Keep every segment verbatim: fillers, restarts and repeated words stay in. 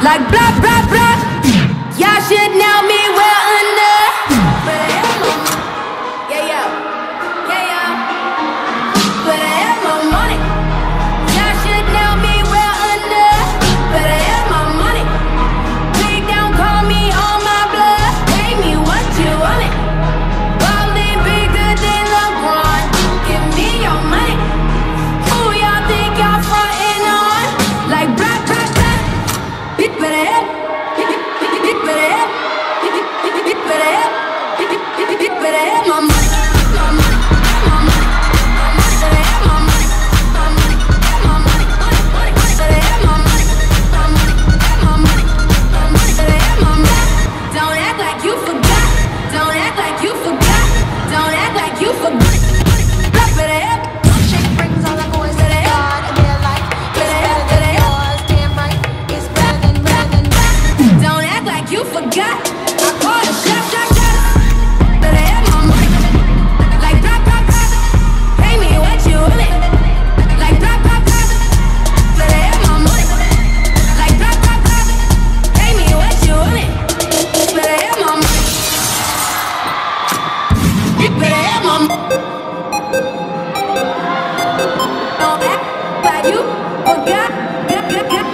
like blah blah blah. Y'all should know me well enough. But I have my money. Yeah, yeah, yeah, yeah. But I have my money. Y'all should know me well enough. But I have my money. Please don't call me on my blood. Pay me what you want it. Ballin' bigger than LeBron. Give me your money. Who y'all think y'all frontin' on? Like blah blah blah. Bit better head. Bit better head. Bit better head. Bit better head. My money. My money. My money. My money. Better have my money. My money. My money. Money. Money. Better have my money. My money. My money. My money. Better have my money. Don't act like you forgot. Don't act like you forgot. Don't act like you forgot. Better have. Shake brings all the boys to the yard and they're like, it's better than yours, damn right, it's better than, better than that. Don't act like you forgot. I call it shot, shot, shot. Better have my money. Like drop, drop, drop. Pay me what you want it. Like drop, drop, drop. Better have my money. Like drop, drop, drop. Pay me what you want it. Better have my money. Better have my money. Don't act like you forgot. Got, got, got.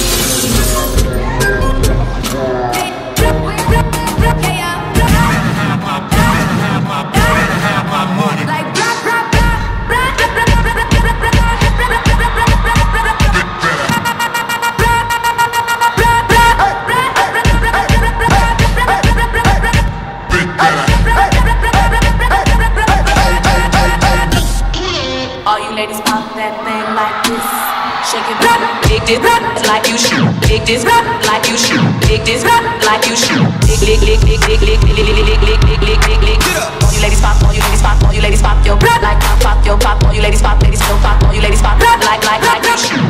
All you ladies pop that thing like this. Shake it, big this like you shoot. Big this like you shoot. Big this like you shoot. Lick, lick, lick, lick, lick, lick, lick, lick, lick, lick, lick, lick, lick. All you ladies pop, all you ladies pop, all you ladies pop your like pop, pop your pop. All you ladies pop, ladies still pop. All you ladies pop like, like, like you shoot.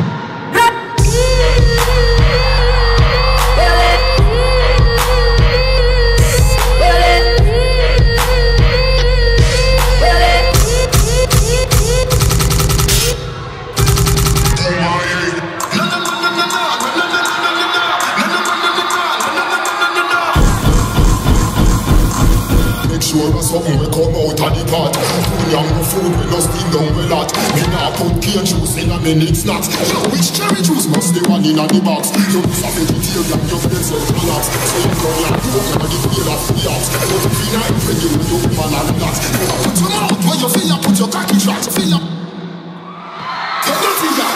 Sure something we come out of the pot. Food young the food we lost in down the lot. Me nah put cane juice in a minute snacks. Yo, which cherry juice must the one in a the box? You miss a vegetarian, you feel self relax. So you go like you gonna get feel off the ops. But if you not when you do man and relax. Put your mouth where you feel, put your cocky shots. Feel up. Tell your finger.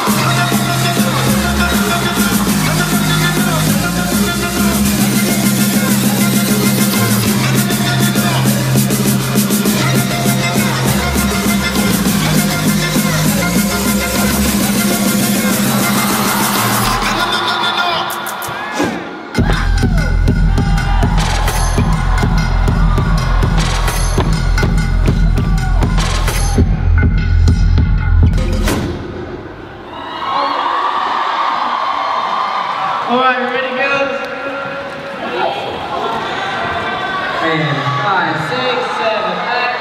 Alright, ready, girls? And five, six, seven, eight.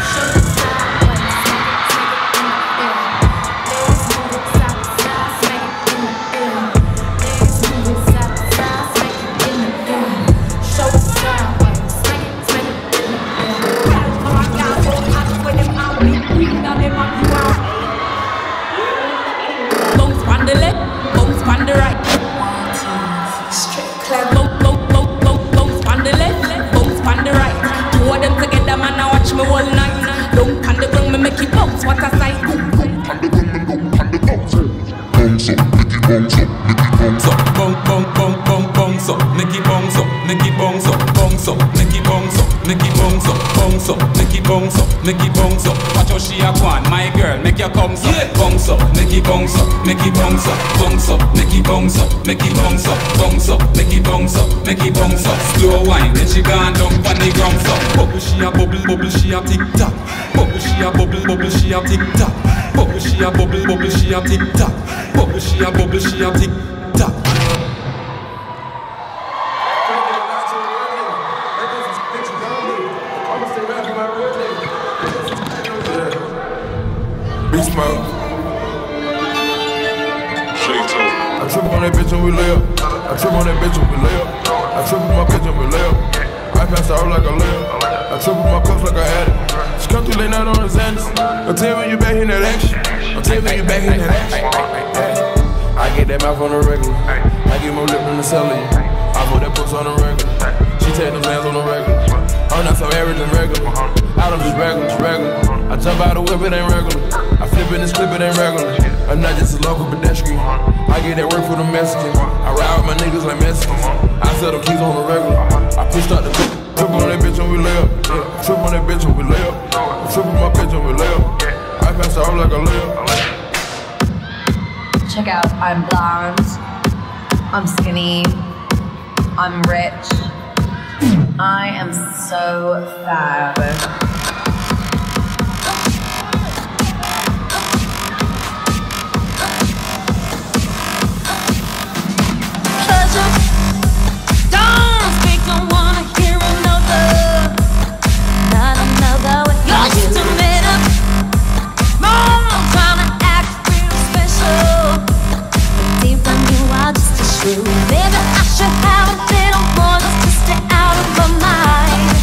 Bounce on the left, bounce on the right. Bounce on the left, bounce on the right. Two of them together, man, I watch me all night. Don't on the ground, me make you bounce, what a sight. Bounce up, make it bounce up, make it bounce up. Bounce, bounce, bounce, bounce, bounce up, make it bounce up, make it bounce up, bounce up, make it bounce up, make it bounce up, bounce up, make it bounce up, make it bounce up. Watch how she a gwan, my girl, make your bounce up, bounce up, make it bounce up, make it bounce up, bounce up, make it bounce up, make it bounce up, bounce up, make it bounce up, make it bounce up. Slow wine, then she gone down on the ground up. Bubble she a bubble, bubble she a tick tock. Bubble she a bubble, bubble she a tick tock. Bubble she a bubble, bubble she a tick tock. Bubble she a bubble she a tick tock. Big smoke. Shake toe. I trip on that bitch when we lay up. I trip on that bitch when we lay up. I trip with my bitch when we lay up. I pass out like a layup. I trip with my cups like I had it. She come through late night on the Xanax. I'll tell you when you back in that action. I'll tell you when you back in that action. I get that mouth on the regular. I get more lip than the cellular. I put that puss on the regular. She take them hands on the regular. I'm not so average and regular. I don't just regular, just regular. I jump out the whip, it ain't regular. I flip in this clip, it ain't regular. I'm not just a local pedestrian. I get that work for the Mexicans. I ride with my niggas like Mexicans. I sell them keys on the regular. I pushed out the trip, trip on that bitch when we lay up. Yeah. Trip on that bitch when we lay up. I trip with my bitch when we lay up. I pass out like a layup. Check out, I'm blonde, I'm skinny, I'm rich, I am so fab. Don't speak, don't wanna hear another, not another with your estimate up. More trying to act real special, but deep down you are just a shrew. Maybe I should have a little more just to stay out of my mind.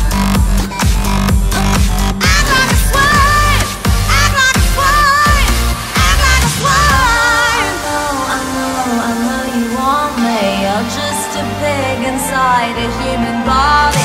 Act like a swine, act like a swine, act like a swine. Oh, I know, I know you want me. You're just a pig inside a human body.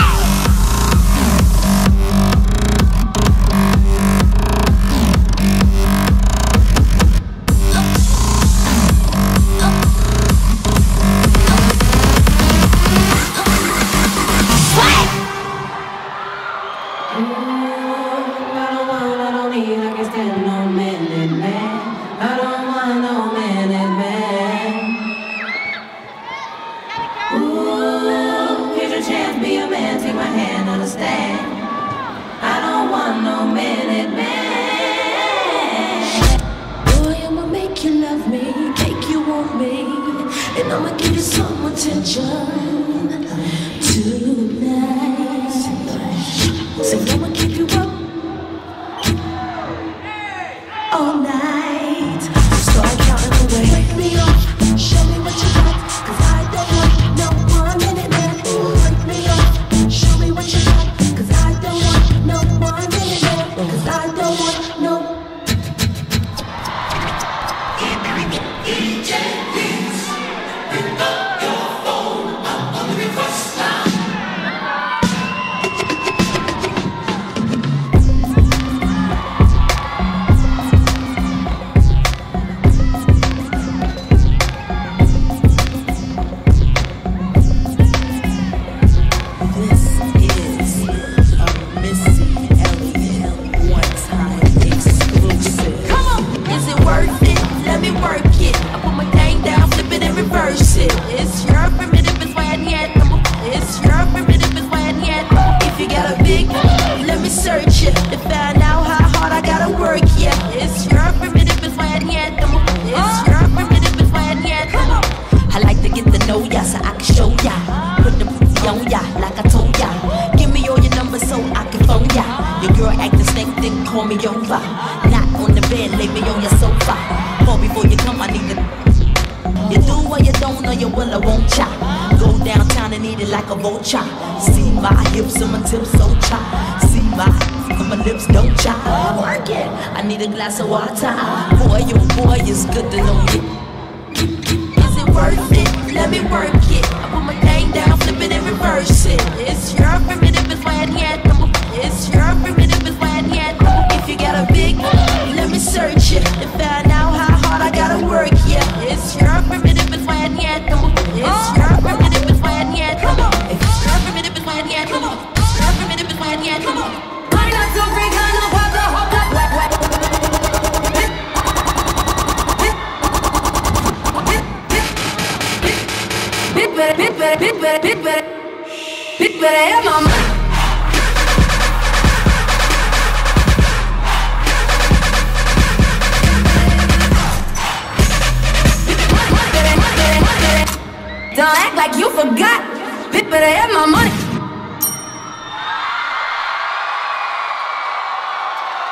Don't act like you forgot. Bitch, better have my money.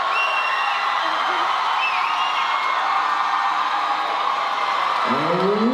Oh.